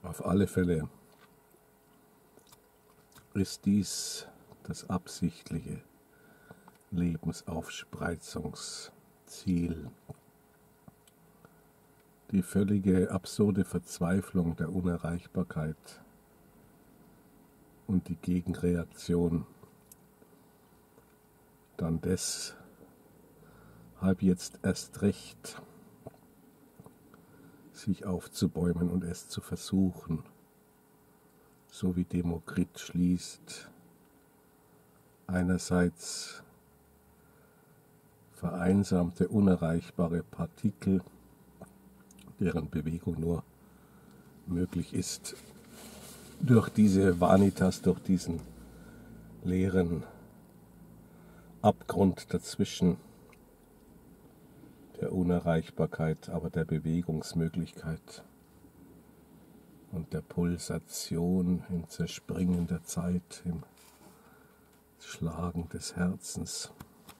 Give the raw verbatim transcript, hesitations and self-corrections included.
Auf alle Fälle ist dies das absichtliche Lebensaufspreizungsziel. Die völlige absurde Verzweiflung der Unerreichbarkeit und die Gegenreaktion, dann deshalb jetzt erst recht sich aufzubäumen und es zu versuchen, so wie Demokrit schließt, einerseits vereinsamte, unerreichbare Partikel, deren Bewegung nur möglich ist durch diese Vanitas, durch diesen leeren Abgrund dazwischen der Unerreichbarkeit, aber der Bewegungsmöglichkeit und der Pulsation im Zerspringen der Zeit, im Schlagen des Herzens.